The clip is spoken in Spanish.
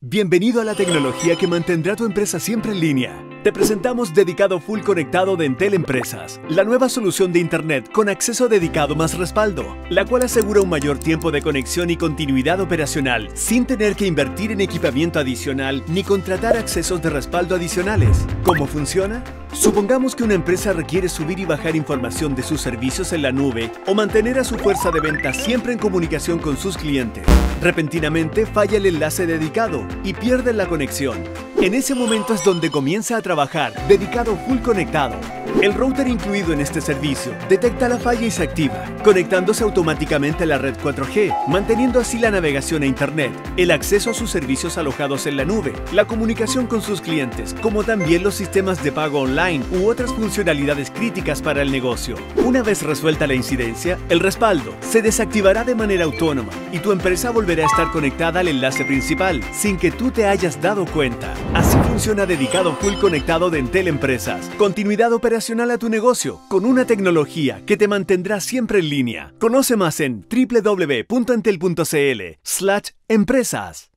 Bienvenido a la tecnología que mantendrá tu empresa siempre en línea. Te presentamos Dedicado Full Conectado de Entel Empresas, la nueva solución de Internet con acceso dedicado más respaldo, la cual asegura un mayor tiempo de conexión y continuidad operacional, sin tener que invertir en equipamiento adicional ni contratar accesos de respaldo adicionales. ¿Cómo funciona? Supongamos que una empresa requiere subir y bajar información de sus servicios en la nube o mantener a su fuerza de venta siempre en comunicación con sus clientes. Repentinamente falla el enlace dedicado y pierde la conexión. En ese momento es donde comienza a trabajar Dedicado Full Conectado. El router incluido en este servicio detecta la falla y se activa, conectándose automáticamente a la red 4G, manteniendo así la navegación a Internet, el acceso a sus servicios alojados en la nube, la comunicación con sus clientes, como también los sistemas de pago online u otras funcionalidades críticas para el negocio. Una vez resuelta la incidencia, el respaldo se desactivará de manera autónoma y tu empresa volverá a estar conectada al enlace principal, sin que tú te hayas dado cuenta. Así funciona Dedicado Full Conectado de Entel Empresas. Continuidad operacional a tu negocio, con una tecnología que te mantendrá siempre en línea. Conoce más en www.entel.cl/empresas.